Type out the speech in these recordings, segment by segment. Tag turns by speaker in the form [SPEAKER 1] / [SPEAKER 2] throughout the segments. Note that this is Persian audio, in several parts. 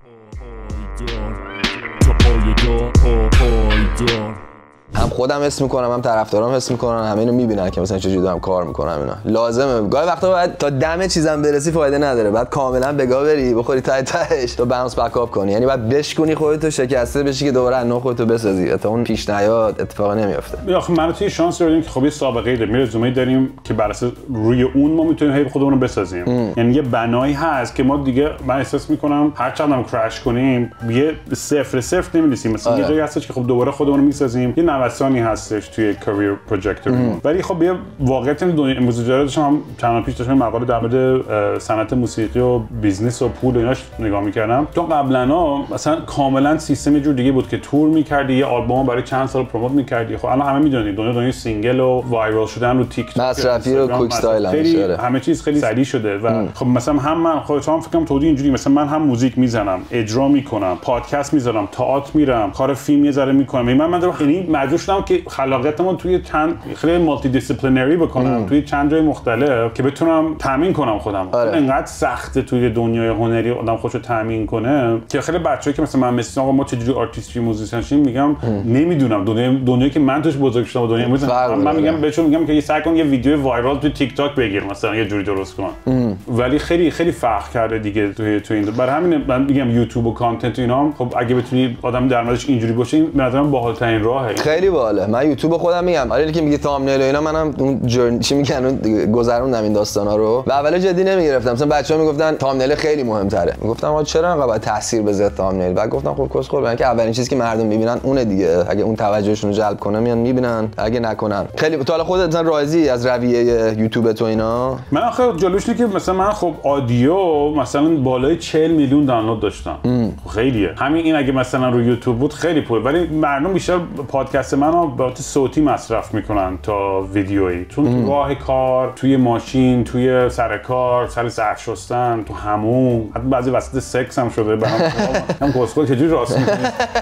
[SPEAKER 1] هم خودم حس میکنم هم طرفدارام حس میکنن، همه اینو میبینن که مثلا چجوری دارم کار میکنم. اینا لازمه گاهی وقتا باید تا دم چیزام برسی فایده نداره، بعد کاملا بگا بری بخوری ته تهش تو باونس بک اپ کنی، یعنی بعد بشکنی خودتو شکسته بشی که دوباره از نو خودتو بسازی. تا اون پیش نیاد اتفاقا نمیافته.
[SPEAKER 2] آخه من توی شانس داریم که خب یه سابقه داریم، رزومه داریم که بر اساس روی اون ما میتونیم هی خودمون رو بسازیم. یعنی یه بنایی هست که ما دیگه من احساس میکنم هر چقدر هم کرش کنیم یه صفر نمیرسیم. مثلا یه جایی هستش که خب دوباره خودمون رو میسازیم، یه نوسانی هستش توی کاریر پروژکتور. ولی خب یه واقعیت دنیای امروزی داشتم هم چند پیش داشتم مقاله در مورد صنعت موسیقی و بیزنس و پول و ایناش نگاه میکردم. تو قبلا مثلا کاملا سیستم یه جور دیگه بود که تور میکردی، یه آلبوم برای چند سال پروموت میکردی. خب الان همه میدونید دنیای سینگل و وایرال شدن رو تیک توک
[SPEAKER 1] مصرفی و کویک استایل
[SPEAKER 2] همه چیز خیلی سریع شده و خب مثلا هم من خودم فکر کنم تو اینجوری، مثلا من هم موزیک میزنم، اجرا میکنم، پادکست میذارم، تئاتر میرم، کار فیلم یه ذره میکنم. من یعنی مجبور شدم که خلاقیتمو توی چند خیلی مالتی دیسیپلینری بکنم توی چند جای مختلف که بتونم تامین کنم خودم. اینقدر سخته توی دنیای هنری آدم خودشو تامین کنه که خیلی بچه‌ای که مثلا من مثلا آقا ما چجوری آرتیستی موزیسین شیم میگم نمیدونم. دنیایی که من توش بزرگ شدم دنیای امروز من میگم بهشون میگم که سعی کن یه ویدیو وایرال تو تیک تاک بگیر مثلا یه جوری درست کن. ولی خیلی فرق کرده دیگه توی این. برای همین من میگم یوتیوب و کانتنت اینا خب اگه بتونی آدم در موردش اینجوری باشه به نظرم باحال‌ترین راهه.
[SPEAKER 1] خیلی باحاله. من یوتیوب خودم میگم آره که میگه تامنیل و اینا، منم اون جرنی چی میگن اون گذروندم این داستانا رو و اول جدی نمیگرفتم. مثلا بچه‌ها میگفتن تامنیل خیلی مهم‌تره، میگفتم آقا چرا انقدر باید تاثیر بذاره تامنیل؟ بعد گفتم خب کسخل برای که اولین چیزی که مردم میبینن اونه دیگه. اگه اون توجهشون رو جلب کنه میان میبینن، اگه نکنن. خیلی تو حالا خودت مثلا راضی از رویه یوتیوب تو اینا؟
[SPEAKER 2] من آخه جلوش اینه که مثلا من خب آدیو مثلا بالای 40 میلیون دانلود داشتم. خیلیه. همین این اگه مثلا رو یوتیوب بود خیلی پول، ولی مردم بیشتر پادکست منو به صورت صوتی مصرف میکنن تا ویدیویی. چون تو راه کار، توی ماشین، توی سر کار، سر ظرف شستن، تو حموم، حتی بعضی وسط سکس هم شده به هم کسخل چجوری راست میکنی؟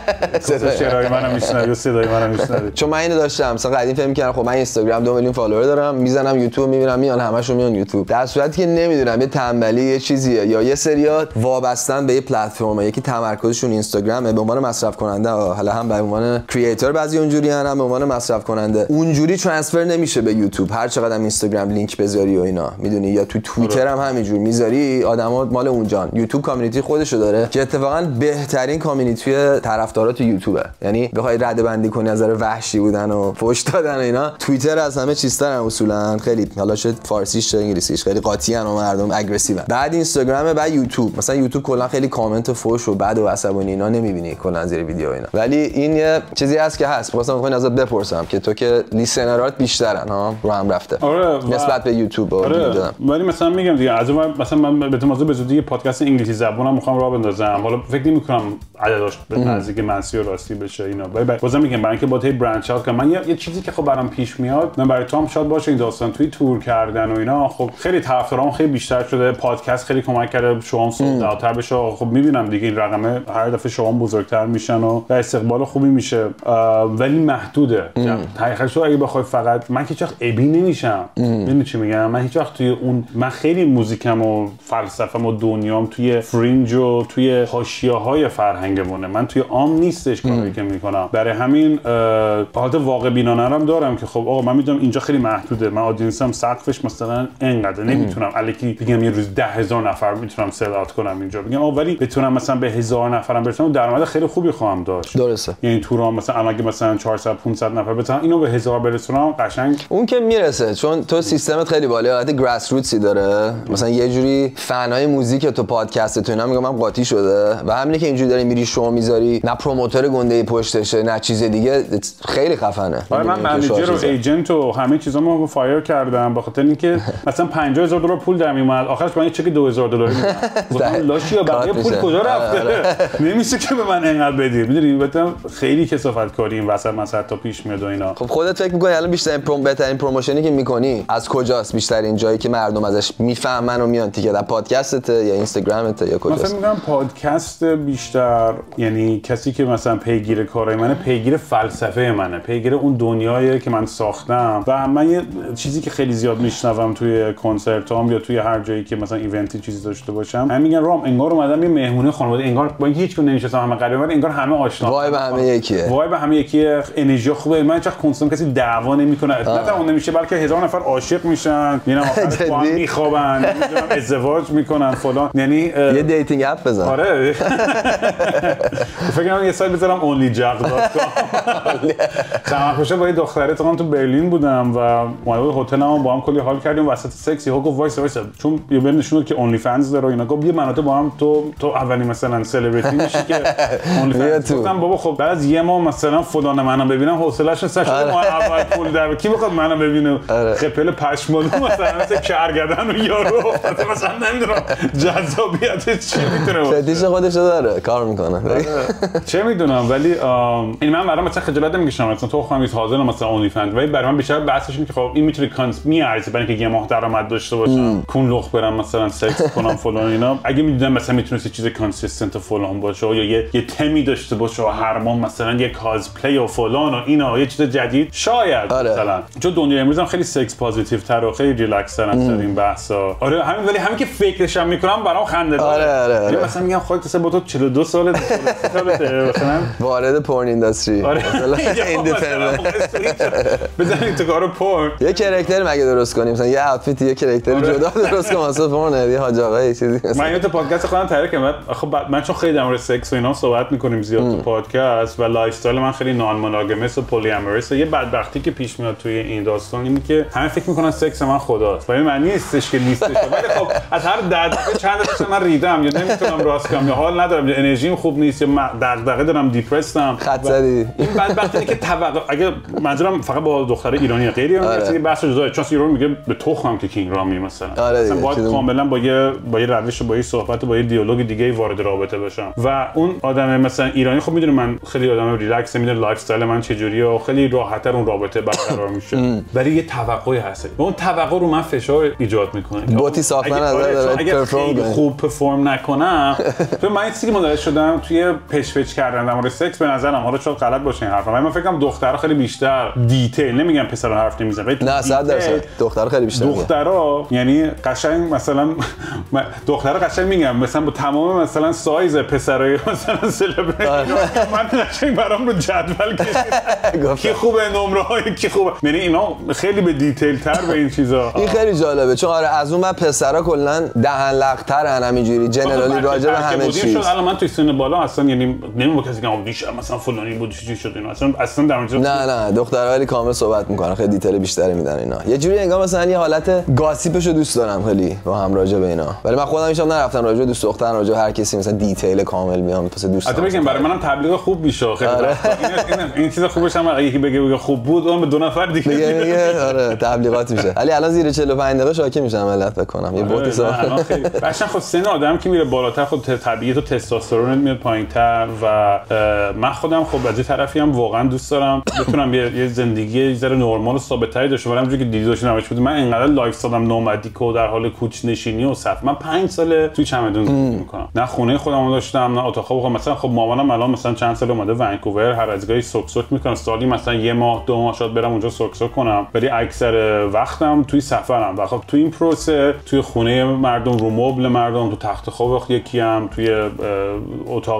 [SPEAKER 2] صدای منو میشنوی، صدای منو میشنوی.
[SPEAKER 1] چون من اینو داشتم مثلا قدیم فکر می‌کردم خب من اینستاگرام 2 میلیون فالوور دارم، میزنم یوتیوب میبینم میان همشون میان یوتیوب، در صورتی که نمیدونم یه تنبلی یه چیزیه یا یه سریات وابستن به یه پلتفرم، یکی تمرکزشون اینستاگرامه به عنوان مصرف کننده، حالا هم به عنوان کریئتور بعضی اونجوری هم به عنوان مصرف کننده اونجوری ترانسفر نمیشه به یوتیوب. هر چقدر هم اینستاگرام لینک بذاری و اینا میدونی، یا تو توییتر هم همینجور میذاری، آدما مال اونجان. یوتیوب کامیونیتی خودشو داره که اتفاقا بهترین کامیونیتی طرفدارات یوتیوبه. یعنی بخوای رده بندی کنی از نظر وحشی بودن و فحش دادن و اینا، توییتر از همه چیزترن اصولا. خیلی حالا شد فارسیش چه انگلیسیش خیلی قاطی ان و مردم اگریسیو. بعد اینستاگرام، بعد یوتیوب. مثلا یوتیوب کلا خیلی کامنت و فحش و بد و عصبانی اینا نمیبینی کلا زیر ویدیو اینا. ولی این یه چیزی هست که هست. مثلا میخوام ازت بپرسم که تو که لیسنرات بیشترن ها رو هم رفته نسبت به یوتیوب.
[SPEAKER 2] ولی مثلا میگم دیگه از اون مثلا من به تماز به زودی پادکست انگلیسی زبونم میخوام راه بندازم. حالا فکر نمی‌کنم عددش به نزدیک منسی و راستی بشه اینا. ولی بازم میگم برای اینکه با تی برانچ اوت کنم، من یه چیزی که خب برام پیش میاد، من برای تو هم شاید باشه این داستان توی تور کردن و اینا. خب خیلی طرفدارام خیلی بیشتر شده، پادکست خیلی کمک کرده شما سوداتر بشه. خب میبینم دیگه این رقمه هر دفعه شما بزرگتر میشن و استقبال خوبی میشه، ولی محدوده. حقیقتش اگه بخوای فقط من هیچ وقت ابی نمیشم. میدونی چی میگم؟ من هیچ وقت توی اون من خیلی موزیکم و فلسفه‌م و دنیام توی فرینج و توی حاشیه‌های فرهنگمونه. من توی عام نیستش کاری که میکنم. برای همین حالت واقع بینانه هم دارم که خب آقا من میدونم اینجا خیلی محدوده، من آدینسم سقفش مثلا اینقدر، نمیتونم الکی بگم یه روز 10,000 نفر میتونم سل اوت کنم اینجا، بگم آقا ولی بتونم مثلا به 1000 نفرم برسم، درآمد خیلی خوبی خواهم داشت.
[SPEAKER 1] درسته.
[SPEAKER 2] یعنی تورام مثلا اگه مثلا 400 500 نفر بتونم اینو به 1000 برسونم قشنگ
[SPEAKER 1] اون که میرسه، چون تو سیستمت خیلی بالا، حالت گراس روتسی داره. مثلا یه جوری فنای موزیک تو پادکست تو اینا میگم قاطی شده و همینه که اینجوری داری میری شو میذاری، نه پروموتور گنده پشتشه نه چیز دیگه، خیلی خفنه.
[SPEAKER 2] من منیجر و ایجنت و همه چیزامو فایر کردم به خاطر اینکه مثلا $50,000 پول در میومد، آخرش من یه چک $2,000 میدم. گفتم لاشی بقیه پول کجا رفته؟ نمیشه که به من اینقدر بدی. میدونی البته خیلی کثافت کاری این وسط وسط تا پیش میاد و اینا.
[SPEAKER 1] خب خودت فکر می‌کنی الان بهترین پروموشنی که می‌کنی از کجاست؟ بیشترین جایی که مردم ازش میفهمن و میان تیکه، در پادکستته یا اینستاگرامته یا کجاست؟
[SPEAKER 2] مثلا میگم پادکست بیشتر، یعنی کسی که مثلا پیگیر کارهای منه، پیگیر فلسفه منه، پیگیر اون دنیایی که من ساختم. و من یه چیزی که خیلی زیاد میشنوم توی کنسرتام یا توی هر جایی که مثلا ایونتی چیزی داشته باشم، من میگن رام انگار اومدم یه مهمونی خانواده، انگار با اینکه هیچ کدوم نمیشناسم، همه غریبه، ولی انگار همه آشنا،
[SPEAKER 1] وای به همه یکیه،
[SPEAKER 2] وای به همه یکیه، انرژی خوبه. من هیچ وقت کنسرت کسی دعوا نمیکنه، نه تمام نمیشه، بلکه هزار نفر عاشق میشن، میرن آخرش با هم میخوابن، نمیدونم ازدواج میکنن فلان. یعنی
[SPEAKER 1] یه دیتینگ اپ بزن.
[SPEAKER 2] آره فکر کنم یه سایت بذارم onlyjag.com. تماشا با یه دختره تو برلین بودم و اومد هتلم، با هم کلی حال کردیم، وسط سکس یهو گفت وایس چون یه بند نشون که اونلی فنز داره اینا، گفت بیا من تو با هم تو اولین مثلا سلبریتی میشی که اونلی فنز. گفتم بابا خب بعد از یه ماه مثلا فلان منو ببینم حوصله‌اش سر شده، ما اول پول در کی میخواد منو ببینه؟ خپل پشمالو مثلا کرگدن و یارو مثلا نمیدونم جذابیتش چی میتونه باشه،
[SPEAKER 1] فتیش خودش داره کار میکنه
[SPEAKER 2] چه میدونم. ولی این من برام مثلا خجالت نمیکشم مثلا تو خودم حاضرم مثلا اونلی فنز، ولی برای من بیشتر بحثش اینه که خب این میتونه میارزه برای اینکه یه ماه درآمد داشته باشم، کون لخ برم مثلا سکس کنم فلان اینا. اگه میدونم مثلا میتونه چیز کانسیستنت فلان باشه یا یه تمی داشته باشه و هر ماه مثلا یه کازپلی و فلان و اینا یه چیز جدید شاید مثلا، چون دنیای امروز هم خیلی سکس پوزیتیو تر و خیلی ریلکس تر از این بحثا. آره همین، ولی همین که فکرش هم میکنم برام خنده داره.
[SPEAKER 1] آره
[SPEAKER 2] مثلا میگم خودت سه با تو 42 ساله مثلا
[SPEAKER 1] وارد پورن اینداستری مثلا ایندیپندنت
[SPEAKER 2] بزنید تو کارو پورن،
[SPEAKER 1] یه کاراکتر مگه درست کنیم، مثلا یه اوتفیت یه کاراکتر جدا درست کنیم واسه پورن، یه حاج آقا چیزی
[SPEAKER 2] من اینو تو پادکست خودم تعریف کردم. خب من چون خیلی در مورد سکس و اینا صحبت میکنیم زیاد تو پادکست و لایف استایل من خیلی نان مونوگامس و پلی امورس، یه بدبختی که پیش میاد توی این داستان اینه که همه فکر میکنن سکس من خداست، ولی معنی نیستش که نیستش. ولی خب از هر چند دفعه من ریدم یا نمیتونم راست کنم یا حال ندارم یا انرژیم خوب نیست یا دغدغه دارم، دیپرسدم،
[SPEAKER 1] خط زدی.
[SPEAKER 2] این بدبختی که توقع، اگه منظورم فقط با دختره ایرانی غیر ایرانی یه بحث جداست، چون ایران میگه به تخمم که کینگ رامی مثلا باید کاملا با یه روش و با یه صحبت و با یه دیالوگ دیگه وارد رابطه بشم. و اون آدم مثلا ایرانی خب میدونه من خیلی آدم ریلکس، میدونه لایف استایل من چجوریه و خیلی راحت‌تر اون رابطه برقرار میشه، ولی یه توقعی هست و اون توقع رو من فشار ایجاد میکنه.
[SPEAKER 1] بوتی ساختن
[SPEAKER 2] اگه خیلی خوب پرفورم نکنم تو من چیزی متوجه شدم توی پچ کردن در مورد سکس، به نظرم حالا شاید غلط باشه این حرفا، ولی من فکر کنم دخترها خیلی بیشتر دیتیل، نمیگم پسرا حرف نمیزنن، ولی
[SPEAKER 1] نه 100% دخترها خیلی بیشتر،
[SPEAKER 2] دخترها یعنی قشنگ مثلا دخترها قشنگ میگم مثلا با تمام مثلا سایز پسرای مثلا سلبریتی من قشنگ برام رو جدول کشیدم کی خوبه، نمره‌های کی خوبه، یعنی اینا خیلی به دیتیل تر به این چیزا.
[SPEAKER 1] این خیلی جالبه چون آره از اون بعد پسرا کلا دهن لق‌ترن، همینجوری جنرالی راجع به همه چیز.
[SPEAKER 2] الان من تو سن بالا اصلا یعنی نمیگم کسی که دیشب مثلا فلانی بود چی شد اینا، اصلا در مورد
[SPEAKER 1] نه دخترها ولی کامل صحبت میکنن، خیلی دیتیل بیشتری میدن اینا. یه جوری انگار مثلا یه حالت گاسیپشو دوست دارم خیلی با هم راجع به اینا، ولی من خودم هیچ وقت نرفتم راجع به دوست دختر، راجع به هر کسی مثلا دیتیل کامل میام واسه دوست.
[SPEAKER 2] البته بگم برای منم تبلیغ خوب میشه خیلی. این چیزا خوبش هم اگه بگه خوب بود اون به دو نفر دیگه
[SPEAKER 1] میگه آره تبلیغات میشه. ولی الان زیر 45 دقیقه شاکی میشم ملت بکنم یه بوتی
[SPEAKER 2] الان خیلی باشن. خب سن آدم که میره بالاتر خب طبیعی تو تستوسترون میاد پایینتر و من خودم خب از یه طرفی هم واقعا دوست دارم بتونم یه زندگی یه ذره نرمال و ثابت‌تری داشته باشم. همونجوری که دیدی داشتم نمایش بود، من اینقدر لایف استایلم نومادیک و در حال کوچ نشینی و صف. من 5 سال توی چمدون زندگی میکنم، نه خونه خودمو داشتم نه اتاق خوابم. مثلا خب مامانم الان مثلا چند سال اومده ونکوور، هر از گاهی سوک میکنه، سالی مثلا یه ماه 2 ماه شاید برم اونجا سوک کنم، ولی اکثر وقتم توی سفرم. و خب توی این پروسه توی خونه مردم، رو مبل مردم، تو تخت خواب یکیام، توی اتاق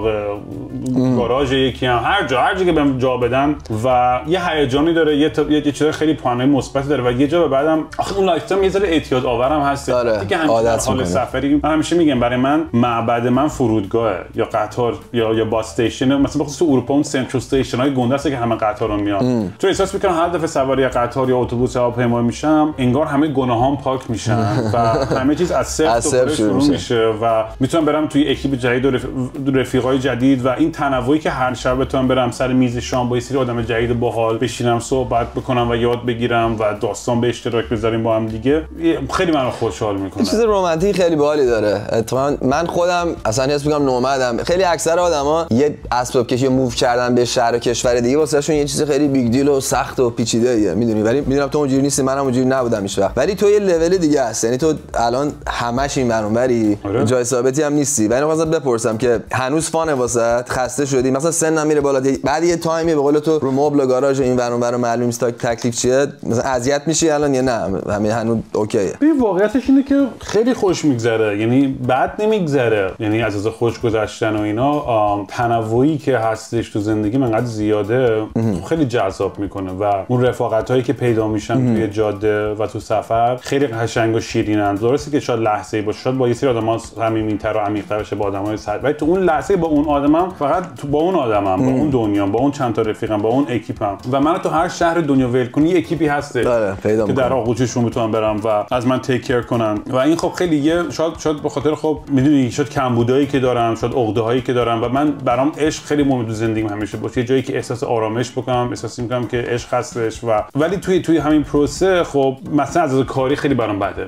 [SPEAKER 2] گاراژ یکیام، هر جا که بهم جا بدن و یه هیجانی داره، یه چیز خیلی پوانه مثبت داره. و یه جا بعدم آخه اون لایف استایل یه ذره اعتیاد آورم هست دیگه. همیشه حال سفری من همیشه میگم برای من معبد من فرودگاهه یا قطار یا باس استیشن. مثلا بخصوص تو اروپا اون سنترال استیشن های گنده است که همه قطارا میان، تو احساس میکنم هر دفعه سواری قطار یا اتوبوس یا هواپیما میشم انگار همه گناهام پاک میشن و همه چیز از صفر شروع میشه و میتونم برم توی اکیپ جدید و رفیقای جدید و این تنوعی که هر شب بتونم برم سر میز شام با یه سری آدم جدید باحال بشینم صحبت بکنم و یاد بگیرم و داستان به اشتراک بذاریم با هم دیگه، خیلی منو خوشحال میکنه.
[SPEAKER 1] چیز رمانتیک خیلی باحالی داره. اتفاقا من خودم اصلا حس میکنم نومدم. خیلی اکثر آدما یه اسباب کشی موو کردن به شهر و کشور نفر دیگه واسهشون یه چیز خیلی بیگ دیل و سخت و پیچیده ایه، میدونی. ولی میدونم تو اونجوری نیستی، منم اونجوری نبودم هیچ وقت. ولی تو یه لول دیگه هست، یعنی تو الان همش این برونوری جای ثابتی هم نیستی. ولی خواستم بپرسم که هنوز فانه واسط؟ خسته شدی؟ مثلا سنم میره بالا، بعد یه تایمی به قول تو رو مبل و گاراژ این برونور معلوم نیست تکلیف چیه، مثلا اذیت میشی الان یا نه همین هنوز اوکیه؟
[SPEAKER 2] ببین واقعیتش اینه که خیلی خوش میگذره، یعنی بد نمیگذره، یعنی از خوش گذشتن و اینا. تنوعی که هستش تو زندگی من انقدر زیاده خیلی جذاب میکنه و اون رفاقتایی که پیدا میشن توی جاده و تو سفر خیلی قشنگ و شیرینن. درسته که شاید لحظه‌ای باشه، شاید با یه سری آدما صمیمیت‌تر و عمیق‌تر بشه، با آدمای سطحی، ولی تو اون لحظه با اون آدمم فقط با اون آدمم، با اون دنیام، با اون چند تا رفیقم، با اون اکیپم. و من تو هر شهر دنیا ول کنی یه اکیپی هست که در آغوششون میتونم برم و از من تیک کیر کنن. و این خب خیلی یه شاید به خاطر خب میدونی شاید کمبودایی که دارم، شاید عقده‌هایی که دارم و من برام عشق خیلی مهم تو زندگیم همیشه باشه، یه جایی که احساس آرامش بکنم، احساس میکنم که عشق هستش. و ولی توی همین پروسه خب مثلا از کاری خیلی برام بده.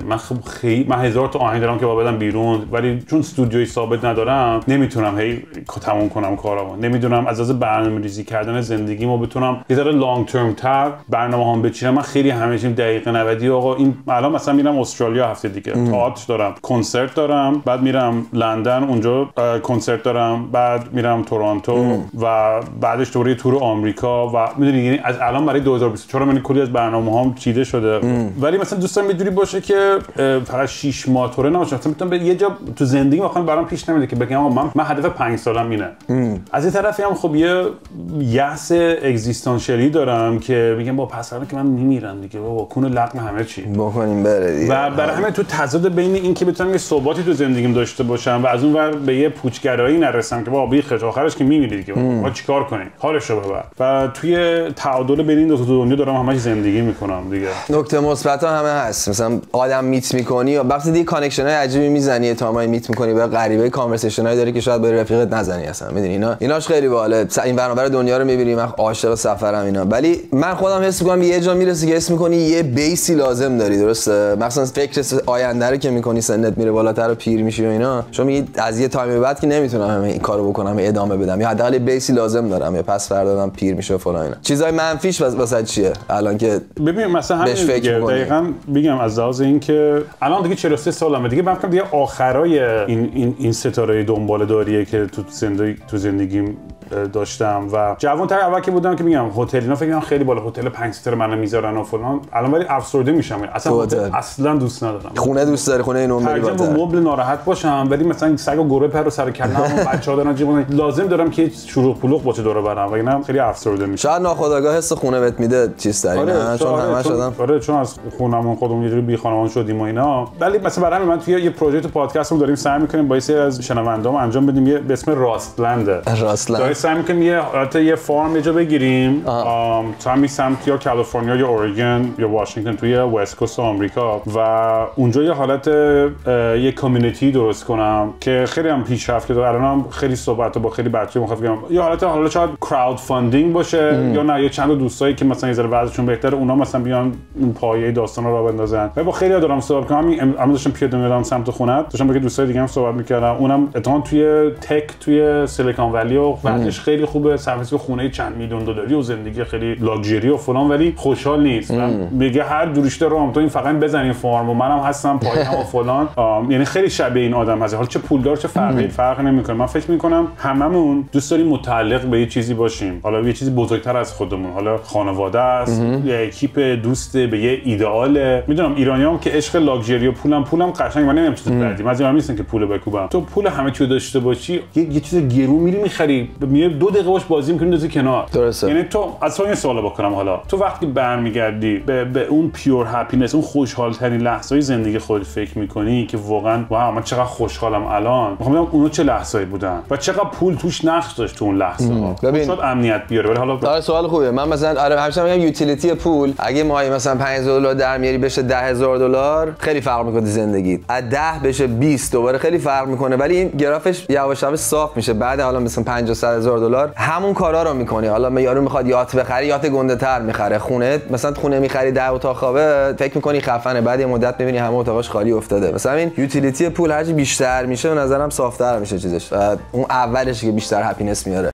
[SPEAKER 2] من هزار تا آهنگ دارم که باید بدم بیرون، ولی چون استودیوی ثابت ندارم نمیتونم هی تموم کنم کارامو. نمیدونم از برنامه‌ریزی کردن زندگیمو بتونم یه ذره لانگ ترم تر برنامه‌هام بچینم. من خیلی همیشه دقیقه 90 آقا این الان مثلا میرم استرالیا هفته دیگه، تئاتر دارم، کنسرت دارم، بعد میرم لندن اونجا کنسرت دارم، بعد میرم تورنتو و بعدش دوره تور آمریکا. و میدونی یعنی از الان برای 2024 من کلی از برنامه‌هام چیده شده. ولی مثلا دوست دارم یه باشه که فقط 6 ماه توره نباشه، مثلا بتونم به یه جا تو زندگی واقعا برام پیش نمیاد که بگم آقا من هدف 5 سالم اینه. از این طرفی هم خب یه یأس اگزیستانشیالی دارم که میگم با پس فردا که من میمیرم دیگه، بابا کون لقم همه چی بکنیم بره دیگه. و برای همین تو تضاد بین این که بتونم یه ثباتی تو زندگیم داشته باشم و از اون ور به یه پوچگرایی نرسم که بابا بیخش آخرش که میمیری دیگه، ما چیکار کنیم حالشو ببر. و توی تعادل بین این دو تا دنیا دارم همش زندگی میکنم دیگه. نکته مثبت همه هست، مثلا آدم میت میکنی و وقتی دیگه کانکشن های عجیبی میزنی، تامای میت میکنی با غریبه کانورسیشن هایی داری که شاید با رفیقت نزنی اصلا، میدونی ایناش خیلی باحاله. این برنامه دنیا رو میبینی، من عاشق سفرم اینا. ولی من خودم حس میکنم یه جا میرسی که حس میکنی یه بیسی لازم داری، درسته؟ مثلا فکر آینده رو که میکنی، سنت میره بالاتر و پیر میشی و اینا، شما میگی از یه تایمی بعد که نمیتونم این کارو بکنم، ادامه بدم، یا حداقل بیسی لازم دارم، یا پس فردا دادم پیر میشه و فلان اینا. چیزای منفیش واسه چیه الان که ببین مثلا همین دیگه دقیقاً میگم از لحاظ این که الان دیگه 43 سالمه دیگه، من فکر دیگه آخرای این ستاره دنباله داریه که تو زندگیم داشتم و جوان‌تر اول که بودم که میگم هتل اینا فکر کنم خیلی بالا، هتل 5 ستاره منو میذارن و فلان. الان ولی افسرده میشم، اصلا دوست ندارم. خونه دوست داری؟ خونه اینو میری بالاتر، مبل ناراحت باشم، ولی مثلا سگ و گربه پر رو سر کله‌ام و بچه‌ها دارن جیبون، لازم دارم که شلوغ پلوغ باشه دور و برم، وگرنه خیلی افسرده میشم. شاید ناخودآگاه حس خونه بهت میده چیز داری، نه چون همش شدم. آره چون از خونمون خودمون یه جوری بی خانمان شدیم و اینا. ولی مثلا برای همین من توی یه پروژه تو پادکستمون داریم سعی می‌کنیم با یه سری از شنونده‌ام انجام بدیم، یه به اسم راستلند. داریم سعی می‌کنیم یه فارم یه جا بگیریم تا همین سمت یا کالیفرنیا یا اورگن یا واشنگتن توی وست کوست آمریکا و اونجا یه حالت یه کامیونیتی درست کنم که خیلی هم پیشرفت کرده. الانم خیلی صحبت با خیلی بچه‌ها می‌خوام یه حالت حالا شاید کراود فاندینگ باشه یا نه یه چند تا دوستایی که مثلا یه ذره وضعشون بهتره اونا مثلا بیان اون پایه داستان رو راه بندازن. و با خیلی دارم صحبت کنم، الان داشتم پیاده می‌رفتم سمت خونه‌ت، داشتم با دوستای دیگه هم صحبت می‌کردم، اونم اتفاقا توی تک توی سیلیکون ولی و وضعش خیلی خوبه، سرویس خونه چند میلیون دلاری و زندگی خیلی لاکچری و فلان، ولی خوشحال نیست. میگه هر دوریشته رام تو این فقط بزنین فرم و منم هستم پایینم و فلان. یعنی خیلی شبیه این آدم هست، حالا چه پولدار چه فرق نمیکنه. من فکر میکنم هممون دوست داریم متعلق به یه چیزی باشیم، حالا یه چیزی بزرگتر از خودمون، حالا خانواده است، یه اکیپ دوست، به یه ایدئاله. میدونم ایرانیام که عشق لاکچری و پولم قشنگ، من نمیدونم چیز بعدی من از اینا نیستم که پول بکوبم. تو پول همه چیو داشته باشی یه چیز گرون میری میخری، میگه 2 دقیقه باش بازی میکنی دوزی کنار. درسته. یعنی تو از تو این سوال بکنم، حالا تو وقتی برمیگردی به اون پیور هپینس، اون خوشحال ترین لحظه‌های زندگی خودت فکر میکنی که واقعا واو من چقدر خوشحالم الان، میخوام ببینم اونو چه لحظه‌ای بودن و چقدر پول توش نقش داشت تو اون لحظه‌ها. شاید امنیت بیاره. ولی حالا سوال خوبه. من مثلا همیشه میگم یوتیلیتی پول اگه ماهی مثلا $5000 در میاری بشه $10000 خیلی فرق میکنه زندگی. از 10 بشه 20 دوباره خیلی فرق میکنه، ولی این گرافش یواش یواش صاف میشه. بعد حالا مثلا $50,000 همون کارا رو میکنی. حالا یارو میخواد یات بخری، یات گنده تر میخره. خونه مثلا خونه میخری 10 اتاق خوابه، فکر میکنی خفنه، بعد یه مدت میبینی همه اتاقاش خالی افتاده. مثلا این یوتیلیتی پول هرچی بیشتر میشه به نظرم صافتر میشه چیزش. اون اولش که بیشتر هپینس میاره.